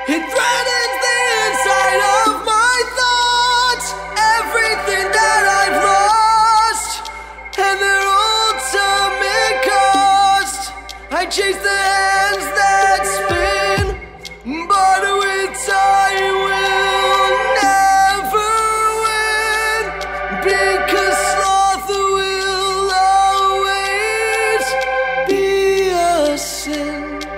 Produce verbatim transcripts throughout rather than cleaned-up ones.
It threatens the inside of my thoughts, everything that I've lost, and their ultimate cost. I chase the hands that spin, but with time we'll never win, because sloth will always be a sin.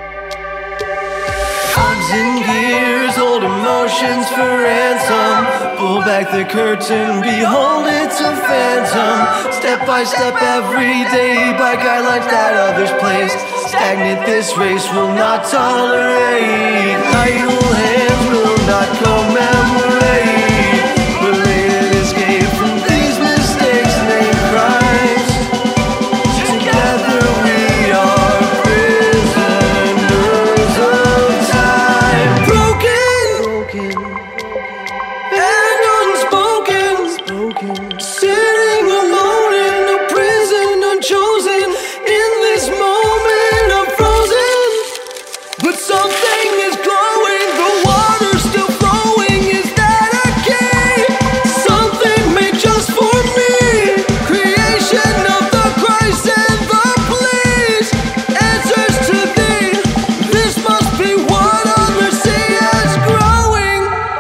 Cogs and gears hold emotions for ransom. Pull back the curtain, behold it's a phantom. Step by step every day by guidelines that others placed. Stagnant this race will not tolerate. Idle hands will not commemorate. Belated escape from these mistakes named cries. Together we are prisoners of time. Broken, broken and unspoken, spoken. Sitting alone in a prison, unchosen. In this moment I'm frozen, but something is glowing. The water's still flowing. Is that a key? Something made just for me. Creation of the cries and the pleas. Answers to thee. This must be what others see as growing.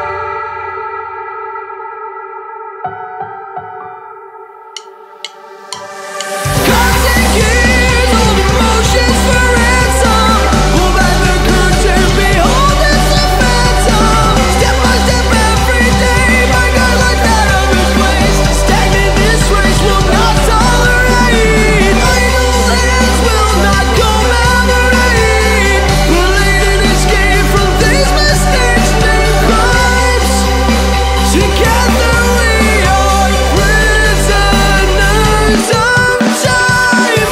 Cogs and gears hold emotions for ransom. Pull back the curtain, behold it's a phantom. Step by step every day by guidelines that others place. Stagnant this race will not tolerate. Idle hands will not commemorate. Belated escape from these mistakes named crimes. Together we are prisoners of time.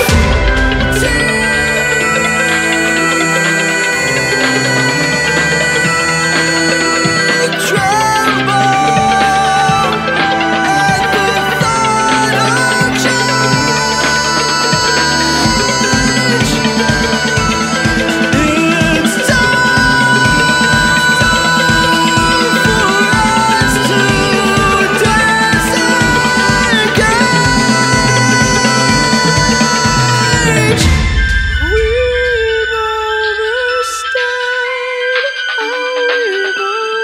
Tremble at the thought of change. It's time for us to dance engage. We've overstayed, oh, we've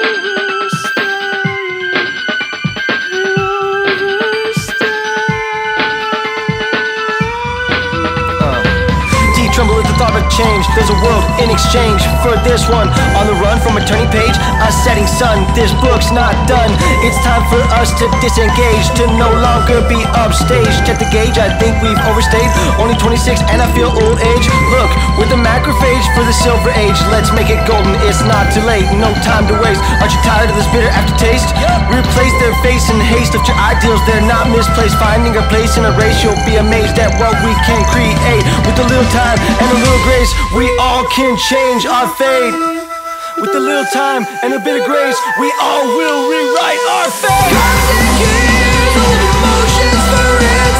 overstayed, overstayed. Tremble at the thought of change. There's a world in exchange for this one. On the run from a turning page, a setting sun. This book's not done. It's time for us to disengage, to no longer be upstage. Check the gauge, I think we've overstayed. Only twenty-six and I feel old age. Look, with the macrophage for the silver age. Let's make it golden, it's not too late. No time to waste. Aren't you tired of this bitter aftertaste? Replace their face in haste. Lift your ideals, they're not misplaced. Finding a place in a race, you'll be amazed at what we can create. With a little time and a little grace, we all can change our fate. With a little time and a bit of grace, we all will rewrite our fate. Cogs and gears hold emotions for ransom.